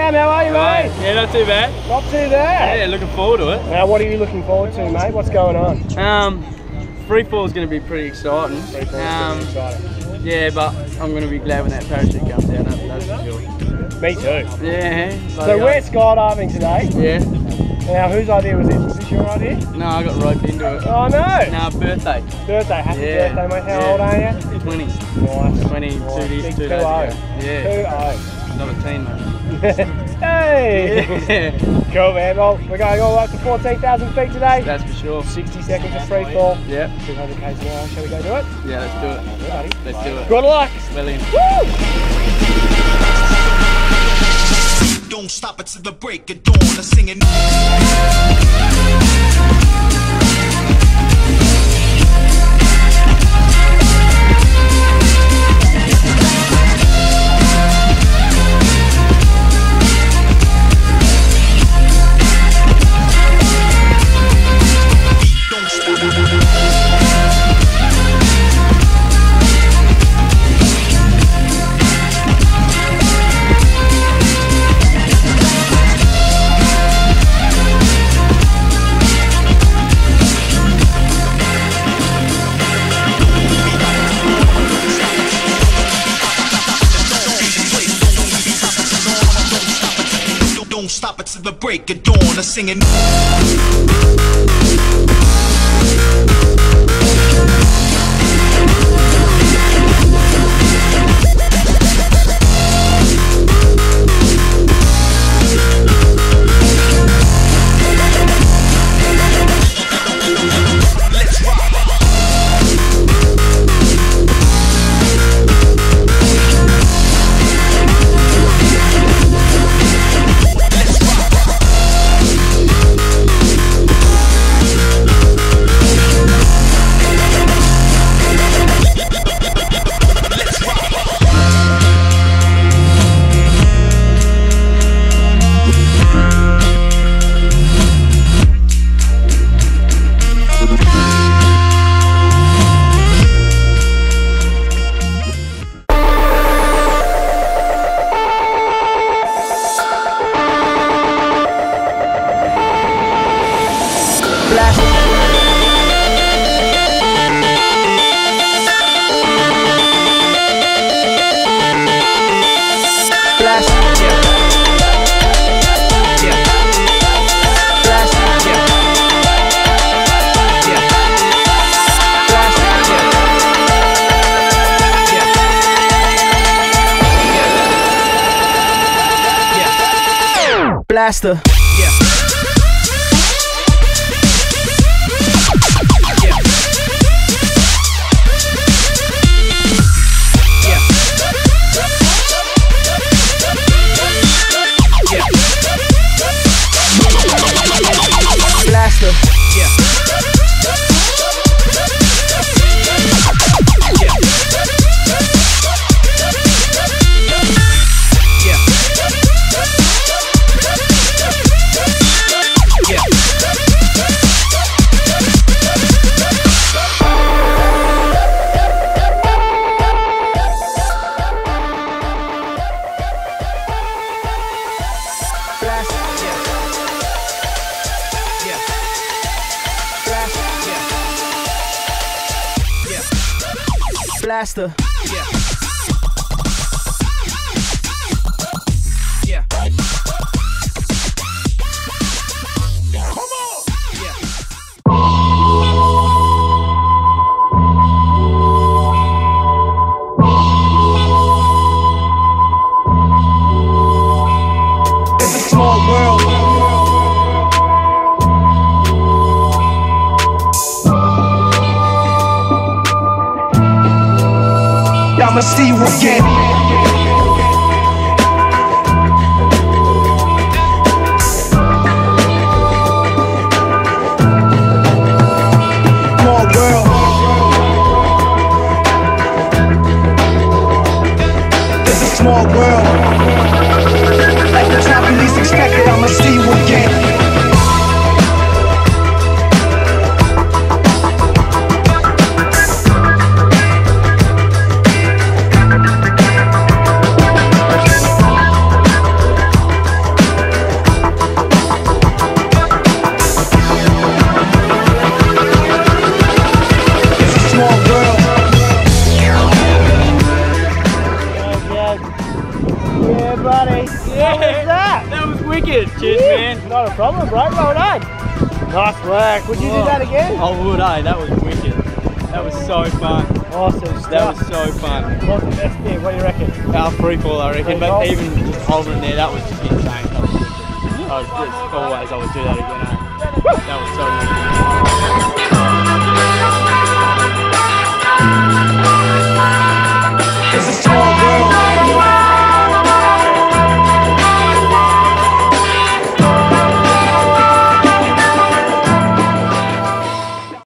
Sam, how are you, mate? Yeah, not too bad. Not too bad. Yeah, looking forward to it. Now, what are you looking forward to, mate? What's going on? Free fall is going to be pretty exciting. Exciting. Yeah, but I'm going to be glad when that parachute comes down. That's for sure. Me too. Yeah. So we're skydiving today. Yeah. Now, whose idea was this? Was this your idea? No, I got roped into it. Oh no! No, birthday. Birthday, happy birthday, mate. How old are you? 20. Nice. 20, Nice. 2 days ago. 2-0. Yeah. 2-0. Another teen, mate. Hey! Yeah. Cool, man. Well, we're going all up to 14,000 feet today. That's for sure. 60 seconds of free fall. Yep. 200 k's an hour. Shall we go do it? Yeah, let's do it. Yeah, buddy. Let's do it. Good luck. Well in. Woo! Don't stop it till the break of dawn. I'm singing. Don't stop it till the break of dawn. I'm singing. Blaster. Blaster. Blaster. Yeah. Yeah. Come on. Yeah. It's a small world. I'ma see you again. Small world. It's a small world. Like the time you least expected, I'ma see you again. Not a problem, bro. Well done. Nice work. Would you do that again? I would, that was wicked. That was so fun. Awesome That stuff. was so fun. What's the best bit? What do you reckon? Free fall, I reckon, Free but fall? even just holding there, that was just insane. That was wicked. I would do that again. That was so wicked.